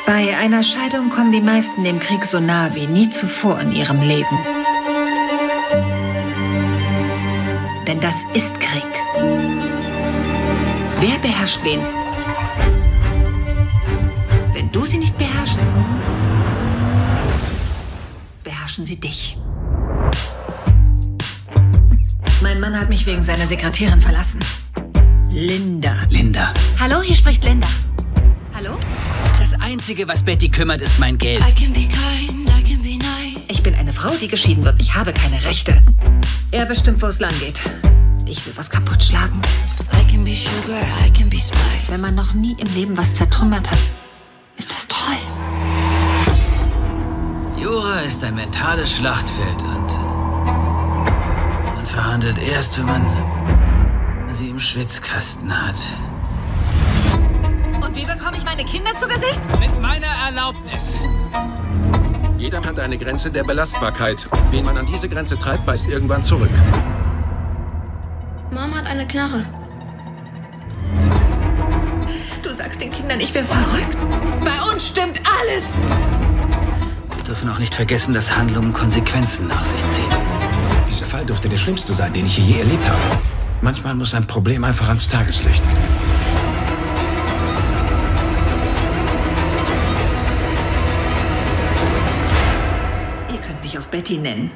Bei einer Scheidung kommen die meisten dem Krieg so nah wie nie zuvor in ihrem Leben. Denn das ist Krieg. Wer beherrscht wen? Wenn du sie nicht beherrschst, beherrschen sie dich. Mein Mann hat mich wegen seiner Sekretärin verlassen. Linda. Linda. Hallo, hier spricht Linda. Hallo? Das Einzige, was Betty kümmert, ist mein Geld. Ich bin eine Frau, die geschieden wird. Ich habe keine Rechte. Er bestimmt, wo es lang geht. Ich will was kaputt schlagen. Wenn man noch nie im Leben was zertrümmert hat, ist das toll. Jura ist ein mentales Schlachtfeld und man verhandelt erst, wenn man sie im Schwitzkasten hat. Und wie bekomme ich meine Kinder zu Gesicht? Mit meiner Erlaubnis. Jeder hat eine Grenze der Belastbarkeit. Wen man an diese Grenze treibt, beißt irgendwann zurück. Mama hat eine Knarre. Du sagst den Kindern, ich wäre verrückt. Bei uns stimmt alles. Wir dürfen auch nicht vergessen, dass Handlungen Konsequenzen nach sich ziehen. Dieser Fall dürfte der schlimmste sein, den ich hier je erlebt habe. Manchmal muss ein Problem einfach ans Tageslicht. Ihr könnt mich auch Betty nennen.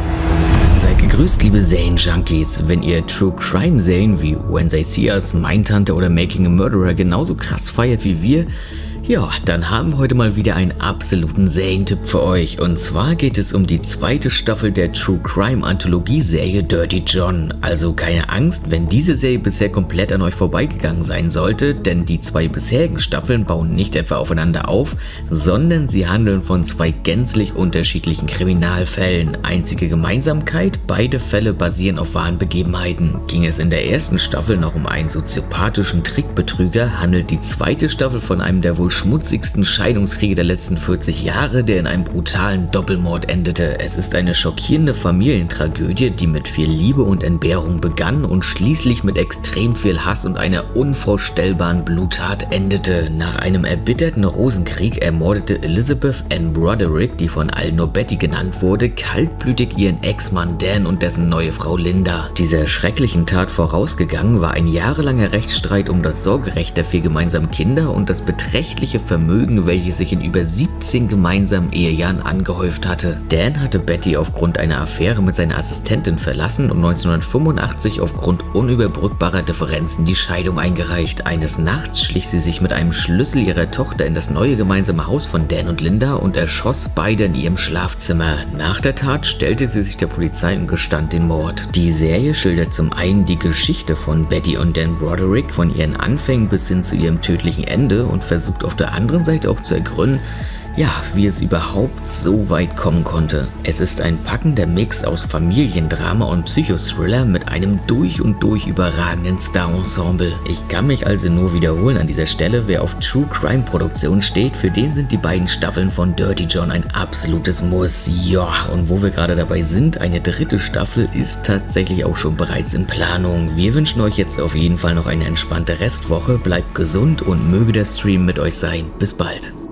Seid gegrüßt, liebe Serien-Junkies. Wenn ihr True-Crime-Serien wie When They See Us, Mindhunter oder Making a Murderer genauso krass feiert wie wir, ja, dann haben wir heute mal wieder einen absoluten Serientipp für euch. Und zwar geht es um die zweite Staffel der True Crime Anthologie-Serie Dirty John. Also keine Angst, wenn diese Serie bisher komplett an euch vorbeigegangen sein sollte, denn die zwei bisherigen Staffeln bauen nicht etwa aufeinander auf, sondern sie handeln von zwei gänzlich unterschiedlichen Kriminalfällen. Einzige Gemeinsamkeit, beide Fälle basieren auf wahren Begebenheiten. Ging es in der ersten Staffel noch um einen soziopathischen Trickbetrüger, handelt die zweite Staffel von einem der wohl schmutzigsten Scheidungskriege der letzten 40 Jahre, der in einem brutalen Doppelmord endete. Es ist eine schockierende Familientragödie, die mit viel Liebe und Entbehrung begann und schließlich mit extrem viel Hass und einer unvorstellbaren Bluttat endete. Nach einem erbitterten Rosenkrieg ermordete Elizabeth Ann Broderick, die von allen nur Betty genannt wurde, kaltblütig ihren Ex-Mann Dan und dessen neue Frau Linda. Dieser schrecklichen Tat vorausgegangen war ein jahrelanger Rechtsstreit um das Sorgerecht der 4 gemeinsamen Kinder und das beträchtliche Vermögen, welches sich in über 17 gemeinsamen Ehejahren angehäuft hatte. Dan hatte Betty aufgrund einer Affäre mit seiner Assistentin verlassen und 1985 aufgrund unüberbrückbarer Differenzen die Scheidung eingereicht. Eines Nachts schlich sie sich mit einem Schlüssel ihrer Tochter in das neue gemeinsame Haus von Dan und Linda und erschoss beide in ihrem Schlafzimmer. Nach der Tat stellte sie sich der Polizei und gestand den Mord. Die Serie schildert zum einen die Geschichte von Betty und Dan Broderick von ihren Anfängen bis hin zu ihrem tödlichen Ende und versucht auf der anderen Seite auch zu ergründen, ja, wie es überhaupt so weit kommen konnte. Es ist ein packender Mix aus Familiendrama und Psychothriller mit einem durch und durch überragenden Star-Ensemble. Ich kann mich also nur wiederholen an dieser Stelle, wer auf True Crime Produktion steht, für den sind die beiden Staffeln von Dirty John ein absolutes Muss. Ja, und wo wir gerade dabei sind, eine dritte Staffel ist tatsächlich auch schon bereits in Planung. Wir wünschen euch jetzt auf jeden Fall noch eine entspannte Restwoche, bleibt gesund und möge der Stream mit euch sein. Bis bald.